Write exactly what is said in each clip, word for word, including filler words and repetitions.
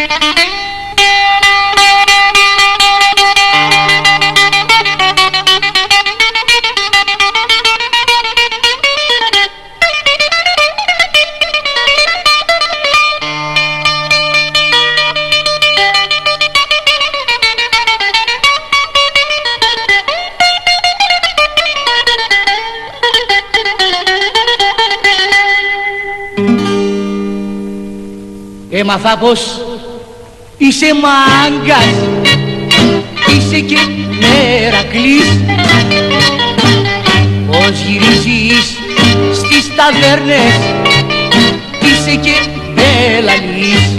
Έμαθα πως είσαι μάγκας, είσαι και Μερακλής, πως γυρίζεις στις ταβέρνες, είσαι και Μπελαλής,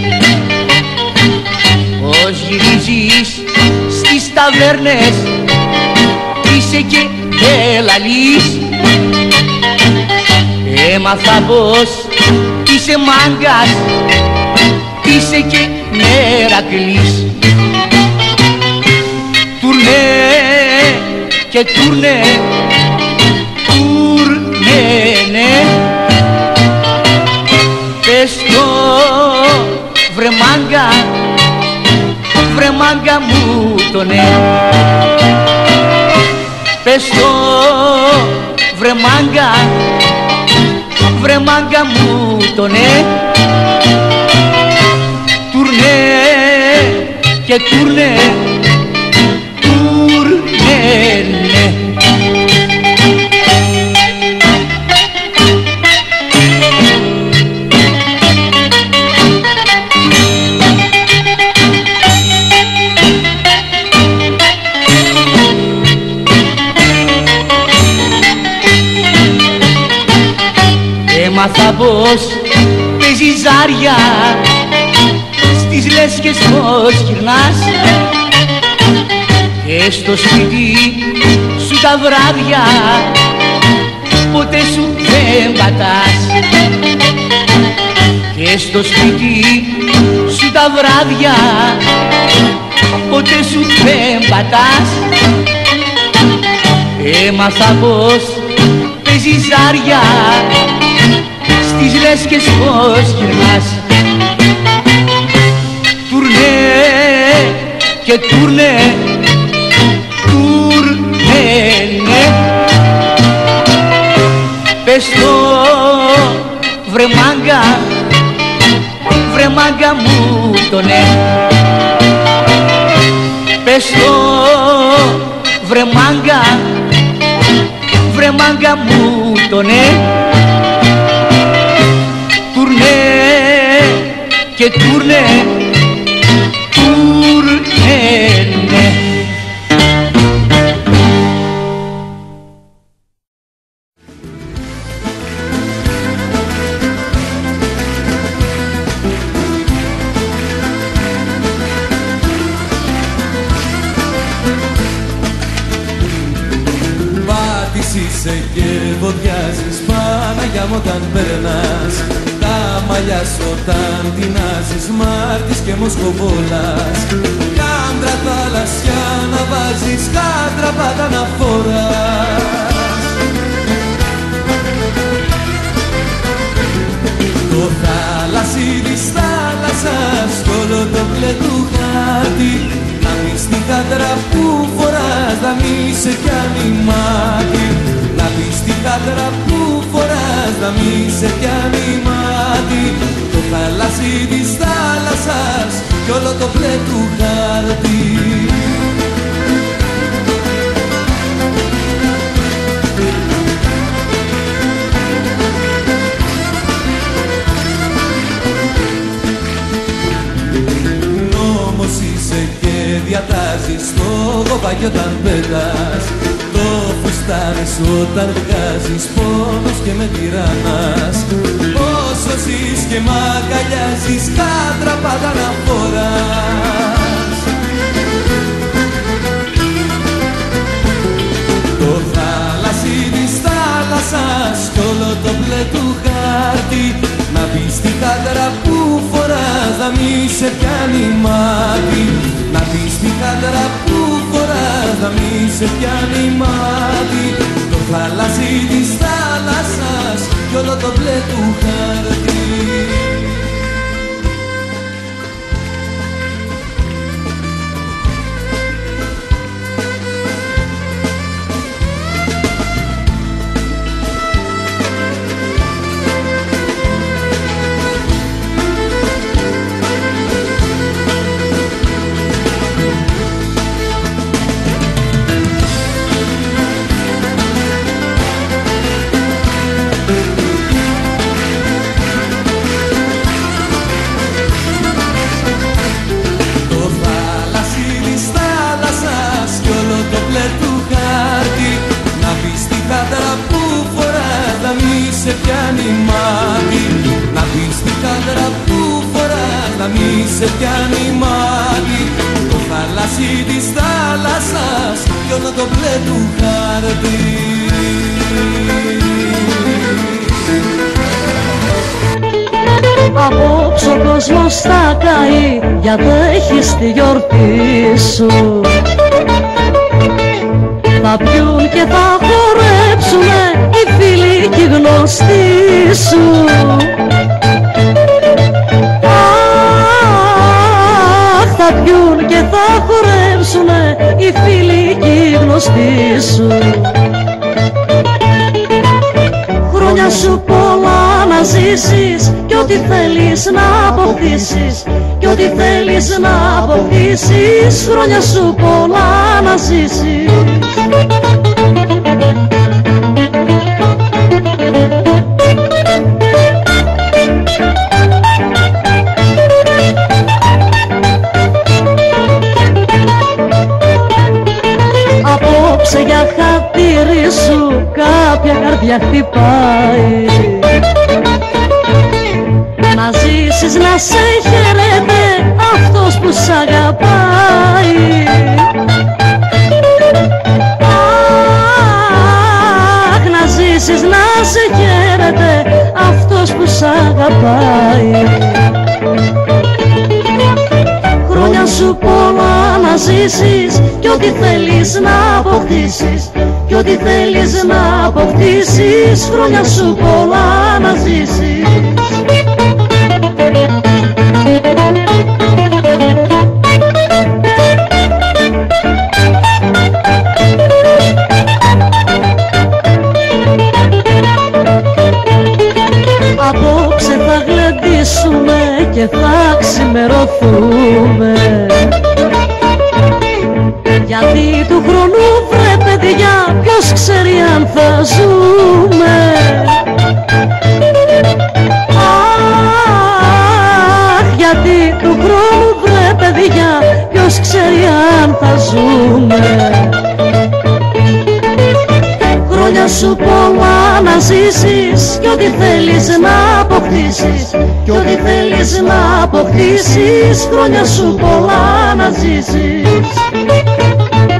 πως γυρίζεις στις ταβέρνες, είσαι και Μπελαλής. Έμαθα πως είσαι μάγκας, είσαι και Μερακλής. Τουρνέ και τουρνέ, τουρνέ, ναι. Πες το βρε μάγκα, βρε μάγκα μου το ναι. Πες το βρε μάγκα, βρε μάγκα μου το ναι. Τουρνέ και τουρνέ, τουρνέ, ναι. Έμαθα πως παίζεις ζάρια, στις λέσχες πως γυρνάς, και στο σπίτι σου τα βράδια ποτέ σου δεν πατάς, και στο σπίτι σου τα βράδια ποτέ σου δεν πατάς. Έμαθα πως παίζεις ζάρια, στις λέσχες πως γυρνάς. Τουρνέ και τουρνέ, τουρνέ, ναι. Πες το βρε μάγκα, βρε μάγκα μου το ναι. Πες το βρε μάγκα, βρε μάγκα μου το ναι. Τουρνέ και τουρνέ, τουρνέ, ναι. Πάτης είσαι και βοδιάζεις, Παναγιά μου όταν περνάς. Τα μαλλιά σου όταν τεινάζεις, Μάρτης και Μοσκοβόλας. Κάντρα θαλασσιά να βάζεις, χάντρα πάντα να φοράς. Το θάλασσι της θάλασσας κι όλο το μπλε του χάρτη, να μη στη χάντρα που φοράς, να μη σε πιάνει μάτι. Να μπει στη χάντρα που φοράς, να μη σε πιάνει μάτι. Το θάλασσι της θάλασσας κι όλο το μπλε του χάρτη. Νόμος είσαι και διατάζεις το κοπάκι όταν πετάς. Το φουστάνι σου όταν βγάζεις, πόνος και με τυραννάς. Όσο ζεις και μ' αγκαλιάζεις, χάντρα πάντα να φοράς. Το θάλασσι της θάλασσας κι όλο το μπλε του χάρτη, να μπει στη χάντρα που φοράς, να μη σε πιάνει μάτι. Να μπει στη χάντρα που φοράς, να μη σε πιάνει μάτι. Το θάλασσι της θάλασσας κι όλο το μπλε του χάρτη. μη σε πιάνει μάτι, το θαλάσσι της θάλασσας κι όλο το μπλε του χάρτη. Απόψε ο κόσμος θα καεί γιατί έχεις τη γιορτή σου. Θα πιούν και θα χορέψουνε οι φίλοι και οι γνωστοί σου. Αχ, θα πιούν και θα χορέψουνε οι φίλοι και οι γνωστοί σου. Χρόνια σου πολλά να ζήσεις κι ό,τι θέλεις να αποκτήσεις, κι ό,τι θέλεις να αποκτήσεις, χρόνια σου πολλά να ζήσεις. Απόψε για χατήρι σου κάποια καρδιά χτυπάει. Να ζήσεις να σε χαίρεται αυτός που σ' αγαπάει. Αχ, να ζήσεις να σε χαίρεται αυτός που σ' αγαπάει. Χρόνια σου πολλά να ζήσεις κι ό,τι θέλεις να αποκτήσεις, κι ό,τι θέλεις να αποκτήσεις, χρόνια σου πολλά να ζήσεις. Απόψε θα γλεντήσουμε και θα ξημερωθούμε, γιατί του χρόνου βρε παιδιά ποιος ξέρει αν θα ζούμε. Αχ, γιατί του χρόνου βρε παιδιά ποιος ξέρει αν θα ζούμε. Χρόνια σου πολλά να ζήσεις κι ό,τι θέλεις να αποκτήσεις, κι ό,τι θέλεις να αποκτήσεις, χρόνια σου πολλά να ζήσεις.